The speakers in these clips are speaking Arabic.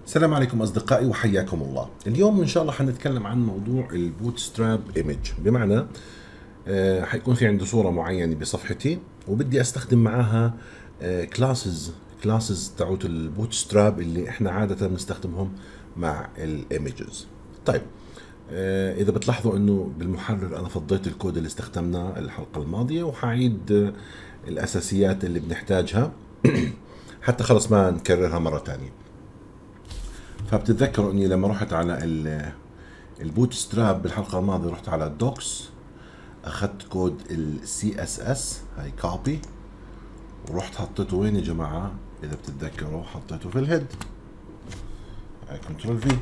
السلام عليكم أصدقائي وحياكم الله. اليوم إن شاء الله حنتكلم عن موضوع البوتستراب ايمج، بمعنى حيكون في عندي صورة معينة بصفحتي وبدي أستخدم معاها كلاسز تاعت البوتستراب اللي إحنا عادة بنستخدمهم مع الايمجز. طيب، إذا بتلاحظوا إنه بالمحرر أنا فضيت الكود اللي استخدمناه الحلقة الماضية، وحعيد الأساسيات اللي بنحتاجها حتى خلص ما نكررها مرة تانية. فبتتذكروا اني لما رحت على البوتستراب بالحلقه الماضيه رحت على الدوكس، اخذت كود السي اس اس هاي كوبي، ورحت حطيته وين يا جماعه؟ اذا بتتذكروا حطيته في الهيد، هاي كنترول في.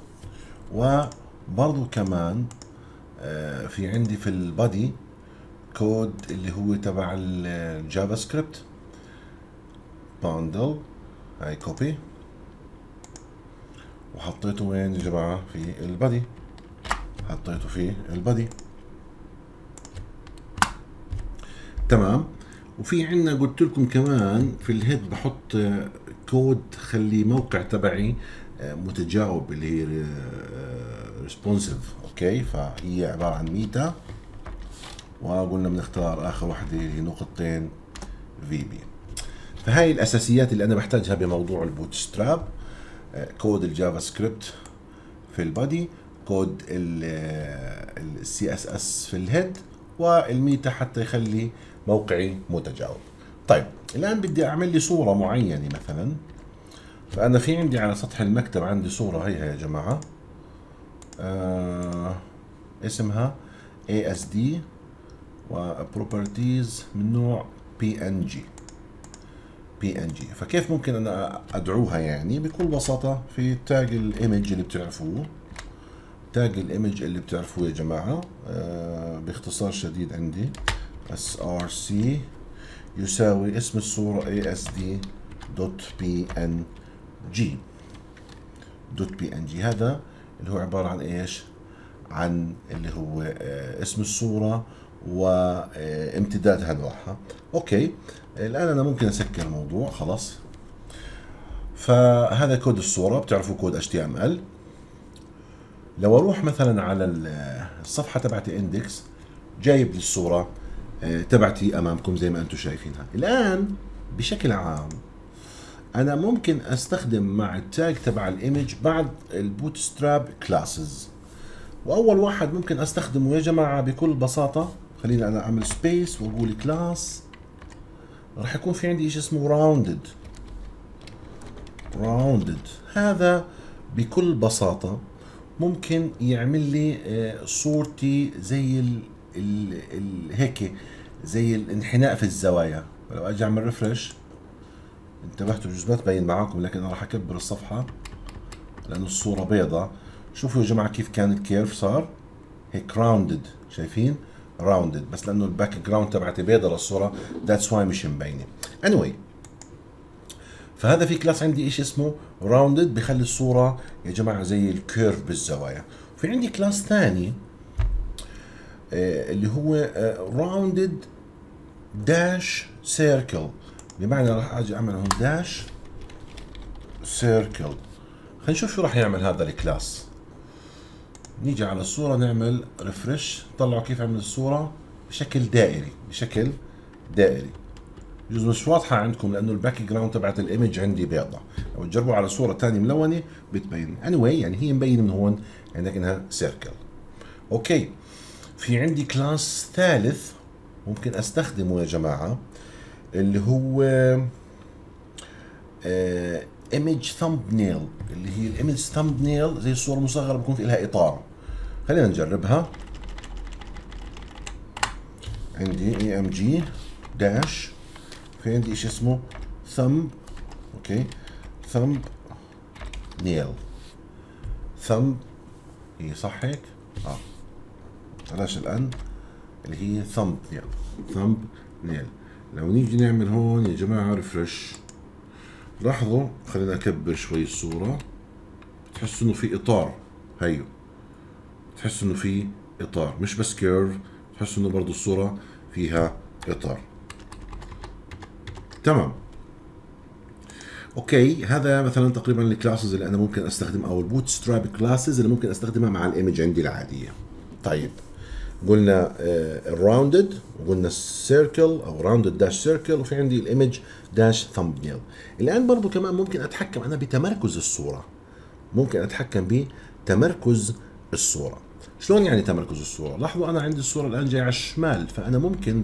وبرضو كمان في عندي في البادي كود اللي هو تبع الجافا سكريبت، باندل هاي كوبي، وحطيته وين يا جماعة؟ في البادي، حطيته في البادي. تمام. وفي عندنا قلت لكم كمان في الهيد بحط كود خلي موقع تبعي متجاوب، اللي هي ريسبونسيف. اوكي، فهي عبارة عن ميتا، وقلنا بنختار اخر واحدة اللي هي نقطتين في بي. فهاي الاساسيات اللي انا بحتاجها بموضوع البوتستراب: كود الجافا سكريبت في البادي، كود السي اس اس في الهيد، والميتا حتى يخلي موقعي متجاوب. طيب، الان بدي اعمل لي صورة معينة مثلا. فانا في عندي على سطح المكتب عندي صورة، هيها يا جماعة، اسمها ASD وبروبرتيز من نوع PNG. فكيف ممكن انا ادعوها؟ يعني بكل بساطة في تاج الايمج اللي بتعرفوه، يا جماعة، باختصار شديد عندي src يساوي اسم الصورة asd.png. هذا اللي هو عبارة عن ايش؟ عن اللي هو اسم الصورة وامتدادها نوعها. اوكي، الان انا ممكن اسكر الموضوع خلاص. فهذا كود الصورة، بتعرفوا كود HTML. لو اروح مثلا على الصفحة تبعتي اندكس، جايب لي الصورة تبعتي امامكم زي ما انتم شايفينها. الان بشكل عام انا ممكن استخدم مع التاج تبع الايمج بعض البوتستراب كلاسز، واول واحد ممكن استخدمه يا جماعة بكل بساطة، خليني انا اعمل سبيس واقول كلاس، راح يكون في عندي شيء اسمه راوندد. هذا بكل بساطة ممكن يعمل لي صورتي زي هيك، زي الانحناء في الزوايا. لو اجي اعمل ريفرش، انتبهتوا بجوز ما تبين معاكم، لكن انا راح اكبر الصفحة لانه الصورة بيضة. شوفوا يا جماعة كيف كان الكيرف صار هيك راوندد، شايفين؟ راوندد، بس لانه الباك جراوند تبعتي بيضة للصورة، ذاتس واي مش مبينة. anyway، فهذا في كلاس عندي ايش اسمه راوندد، بخلي الصورة يا جماعة زي الكيرف بالزوايا. في عندي كلاس ثاني اللي هو راوندد داش سيركل، بمعنى راح اجي اعمل هون داش سيركل. خلينا نشوف شو راح يعمل هذا الكلاس. نيجي على الصورة نعمل ريفرش، طلعوا كيف عمل الصورة بشكل دائري. بجوز مش واضحة عندكم لأنه الباك جراوند تبعت الإيمج عندي بيضة، لو تجربوا على صورة ثانية ملونة بتبين. anyway، يعني هي مبينة من هون عندك إنها سيركل. أوكي، في عندي كلاس ثالث ممكن أستخدمه يا جماعة، اللي هو ايمج ثامبنيل، اللي هي الايمج ثامبنيل زي الصورة المصغرة بكون في لها إطار. خلينا نجربها. عندي EMG داش، في عندي شيء اسمه ثمب. اوكي، ثمب هي صح هيك؟ بلاش الان، اللي هي ثمب نيل. لو نيجي نعمل هون يا جماعة ريفرش، لاحظوا، خلينا اكبر شوي الصورة، بتحسوا انه في اطار. هيو بتحسوا انه في اطار، مش بس كيرف، بتحسوا انه برضو الصورة فيها اطار. تمام. اوكي، هذا مثلا تقريبا الكلاسز اللي انا ممكن استخدم، او البوت ستراب كلاسز اللي ممكن استخدمها مع الايمج عندي العاديه. طيب قلنا الراوندد، وقلنا السيركل او راوندد داش سيركل، وفي عندي الايمج داش ثامبنيل. الان برضو كمان ممكن اتحكم انا بتمركز الصوره، ممكن اتحكم بتمركز الصوره. شلون يعني تمركز الصوره؟ لاحظوا انا عندي الصوره الان جايه على الشمال، فانا ممكن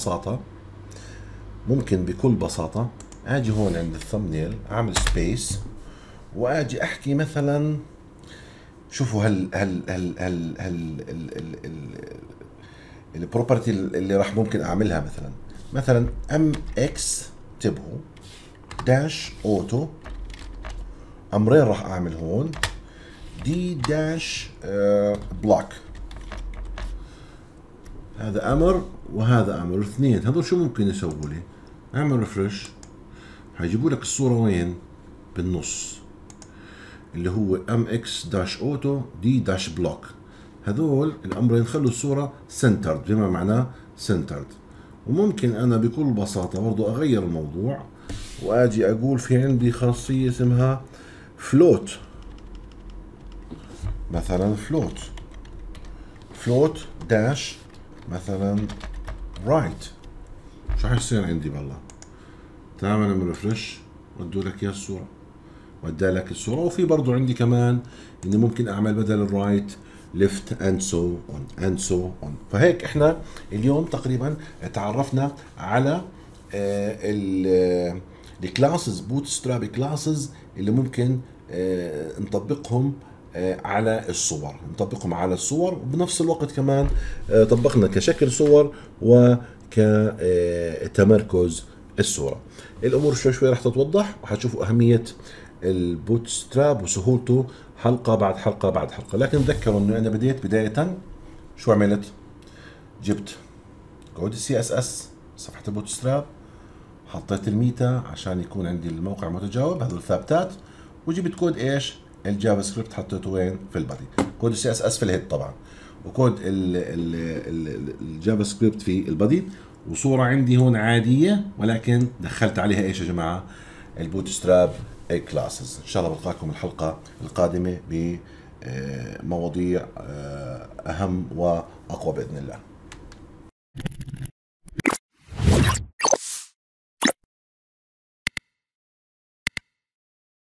بكل بساطه اجي هون عند الثامبنيل، اعمل سبيس، واجي احكي مثلا، شوفوا البروبرتي اللي راح ممكن اعملها، مثلا ام اكس، انتبهوا، داش اوتو، امرين راح اعمل هون، دي داش بلوك. هذا امر وهذا امر، الاثنين هذول شو ممكن يسووا لي؟ اعمل ريفرش، حيجيبوا لك الصوره وين؟ بالنص، اللي هو ام اكس داش اوتو دي داش بلوك. هذول الامرين خلوا الصوره سنترد، بما معناه سنترد. وممكن انا بكل بساطه برضو اغير الموضوع، واجي اقول في عندي خاصيه اسمها فلوت، مثلا فلوت داش مثلا رايت. شو حيصير عندي بالله؟ تعمل من ريفرش ودوا لك يا الصوره، ودالك الصوره. وفي برضو عندي كمان اني ممكن اعمل بدل الرايت ليفت اند سو اون. فهيك احنا اليوم تقريبا تعرفنا على الكلاسز، بوت ستراب كلاسز اللي ممكن نطبقهم على الصور، وبنفس الوقت كمان طبقنا كشكل صور وكتمركز الصورة. الأمور شوي راح تتوضح، وحتشوفوا أهمية البوت ستراب وسهولته حلقة بعد حلقة بعد حلقة. لكن تذكروا أنه أنا بداية شو عملت؟ جبت كود CSS صفحة البوت ستراب، حطيت الميتا عشان يكون عندي الموقع متجاوب، هذول الثابتات، وجبت كود ايش؟ الجافا سكريبت، حطيته وين؟ في البادي. كود CSS في الهيد طبعا، وكود الجافا سكريبت في البادي، وصورة عندي هون عادية، ولكن دخلت عليها ايش يا جماعة؟ البوت ستراب كلاسز. ان شاء الله بلقاكم الحلقة القادمة بمواضيع اهم واقوى باذن الله.